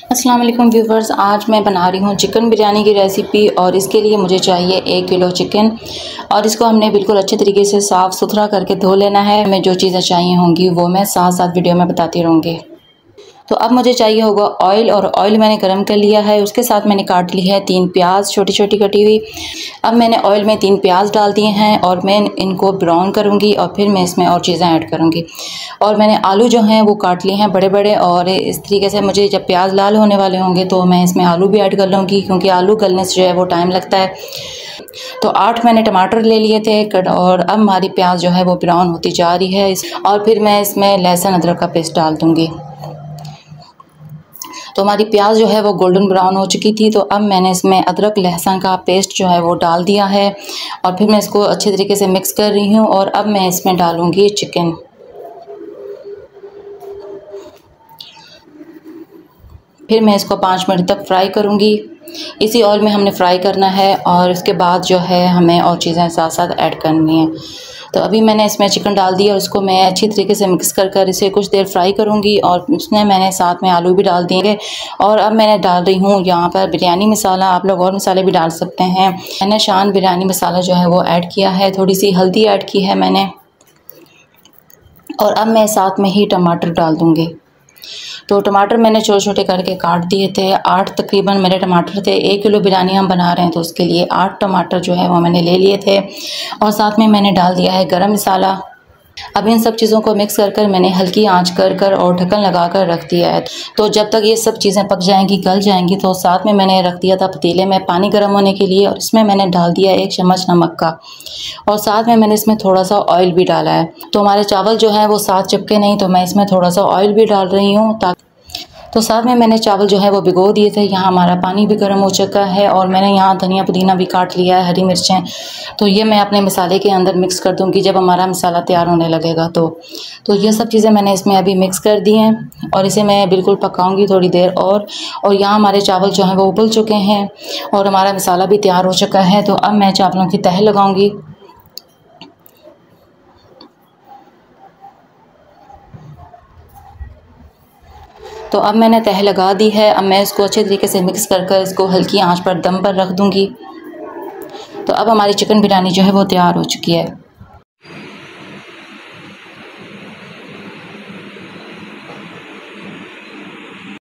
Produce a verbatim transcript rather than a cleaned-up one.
अस्सलाम वालेकुम व्यूवर्स, आज मैं बना रही हूँ चिकन बिरयानी की रेसिपी। और इसके लिए मुझे चाहिए एक किलो चिकन और इसको हमने बिल्कुल अच्छे तरीके से साफ़ सुथरा करके धो लेना है। हमें जो चीज़ें चाहिए होंगी वो मैं साथ साथ वीडियो में बताती रहूँगी। तो अब मुझे चाहिए होगा ऑयल, और ऑयल मैंने गरम कर लिया है। उसके साथ मैंने काट ली है तीन प्याज छोटी छोटी कटी हुई। अब मैंने ऑयल में तीन प्याज डाल दिए हैं और मैं इनको ब्राउन करूँगी और फिर मैं इसमें और चीज़ें ऐड करूँगी। और मैंने आलू जो हैं वो काट लिए हैं बड़े बड़े, और इस तरीके से मुझे जब प्याज लाल होने वाले होंगे तो मैं इसमें आलू भी ऐड कर लूँगी, क्योंकि आलू गलने से जो है वो टाइम लगता है। तो आठ मैंने टमाटर ले लिए थे और अब हमारी प्याज जो है वो ब्राउन होती जा रही है। और फिर मैं इसमें लहसुन अदरक का पेस्ट डाल दूँगी। तो हमारी प्याज जो है वो गोल्डन ब्राउन हो चुकी थी। तो अब मैंने इसमें अदरक लहसुन का पेस्ट जो है वो डाल दिया है और फिर मैं इसको अच्छे तरीके से मिक्स कर रही हूँ। और अब मैं इसमें डालूँगी चिकन। फिर मैं इसको पाँच मिनट तक फ्राई करूँगी। इसी ऑयल में हमने फ्राई करना है और उसके बाद जो है हमें और चीज़ें साथ साथ ऐड करनी है। तो अभी मैंने इसमें चिकन डाल दिया और उसको मैं अच्छी तरीके से मिक्स कर कर इसे कुछ देर फ्राई करूँगी। और उसमें मैंने साथ में आलू भी डाल दिए। और अब मैंने डाल रही हूँ यहाँ पर बिरयानी मसाला। आप लोग और मसाले भी डाल सकते हैं। मैंने शान बिरयानी मसाला जो है वो ऐड किया है, थोड़ी सी हल्दी ऐड की है मैंने। और अब मैं साथ में ही टमाटर डाल दूँगी। तो टमाटर मैंने छोटे छोटे करके काट दिए थे। आठ तकरीबन मेरे टमाटर थे। एक किलो बिरयानी हम बना रहे हैं तो उसके लिए आठ टमाटर जो है वो मैंने ले लिए थे। और साथ में मैंने डाल दिया है गरम मसाला। अब इन सब चीज़ों को मिक्स कर कर मैंने हल्की आंच कर कर और ढक्कन लगा कर रख दिया है। तो जब तक ये सब चीज़ें पक जाएंगी, गल जाएंगी, तो साथ में मैंने रख दिया था पतीले में पानी गर्म होने के लिए। और इसमें मैंने डाल दिया एक चम्मच नमक का, और साथ में मैंने इसमें थोड़ा सा ऑयल भी डाला है। तो हमारे चावल जो है वो साथ चिपके नहीं, तो मैं इसमें थोड़ा सा ऑयल भी डाल रही हूँ। ताकि तो साथ में मैंने चावल जो है वो भिगो दिए थे। यहाँ हमारा पानी भी गर्म हो चुका है और मैंने यहाँ धनिया पुदीना भी काट लिया है, हरी मिर्चें। तो ये मैं अपने मसाले के अंदर मिक्स कर दूँगी जब हमारा मसाला तैयार होने लगेगा। तो तो ये सब चीज़ें मैंने इसमें अभी मिक्स कर दी हैं और इसे मैं बिल्कुल पकाऊंगी थोड़ी देर और। और यहाँ हमारे चावल जो हैं वो उबल चुके हैं और हमारा मसाला भी तैयार हो चुका है। तो अब मैं चावलों की तह लगाऊँगी। तो अब मैंने तह लगा दी है। अब मैं इसको अच्छे तरीके से मिक्स कर कर इसको हल्की आंच पर दम पर रख दूंगी। तो अब हमारी चिकन बिरयानी जो है वो तैयार हो चुकी है।